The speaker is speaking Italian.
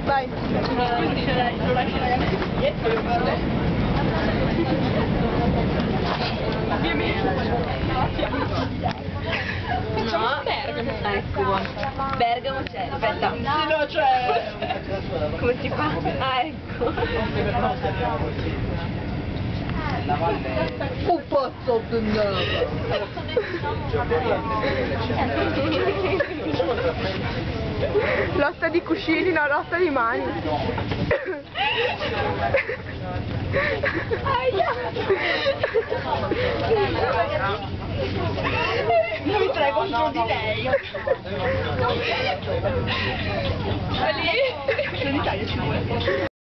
Vai. Facciamo Bergamo. Ecco. Bergamo c'è, aspetta. Sì, no, cioè... Come si fa? Ah, ecco. Un pozzo lotta di cuscini, no, lotta di mani. Aia. Noi tre contro di lei. Lì.